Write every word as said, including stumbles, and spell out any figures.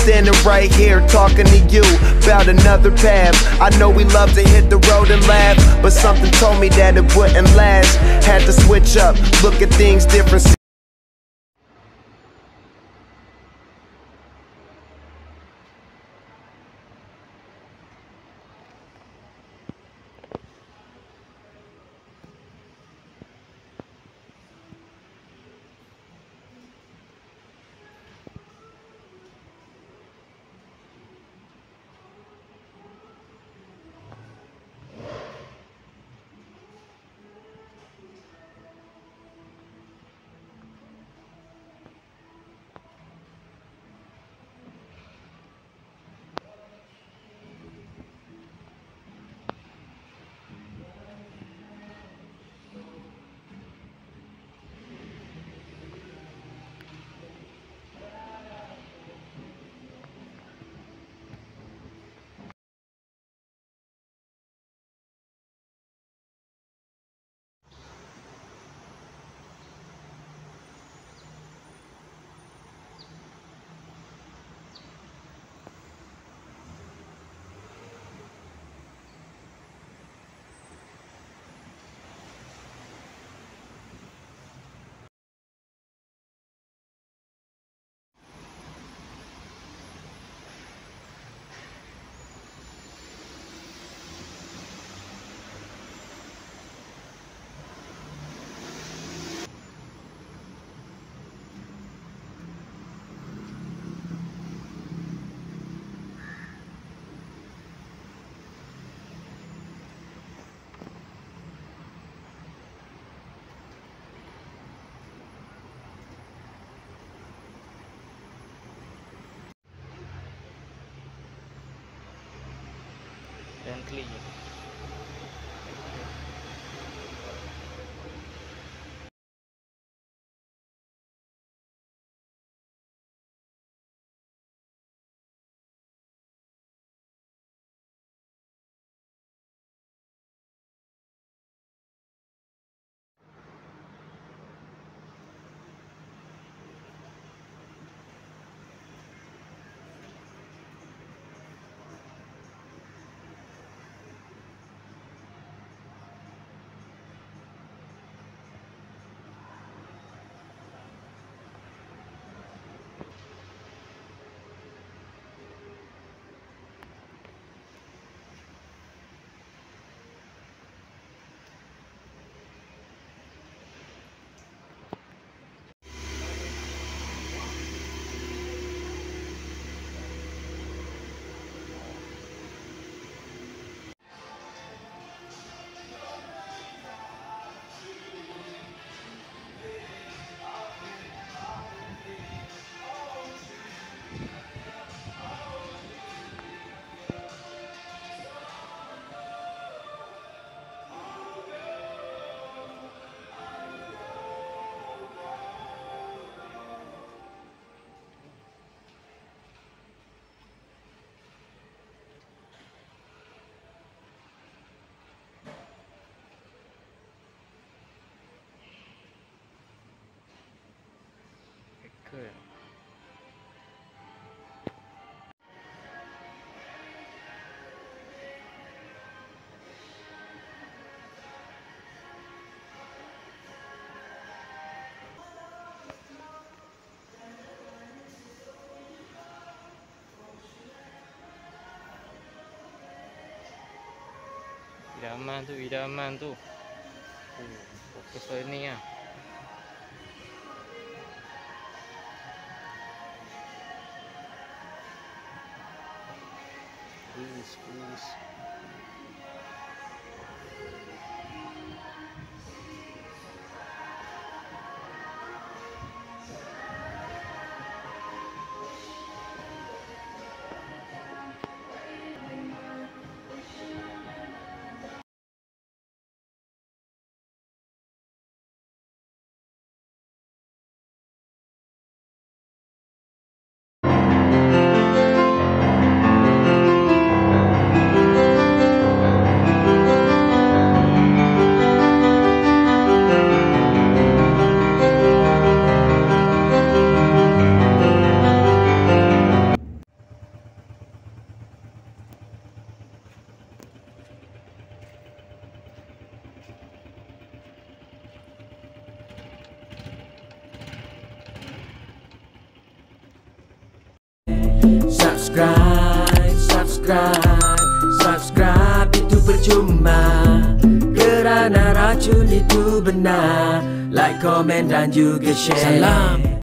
standing right here talking to you about another path. I know we love to hit the road and laugh, but something told me that it wouldn't last. Had to switch up, look at things different. Dan clear. Good. Idaman tu, idaman tu. Oh, fokus pada ni lah. Squeeze, squeeze. Subscribe, subscribe, subscribe itu percuma kerana racun itu benar. Like, komen dan juga share. Salam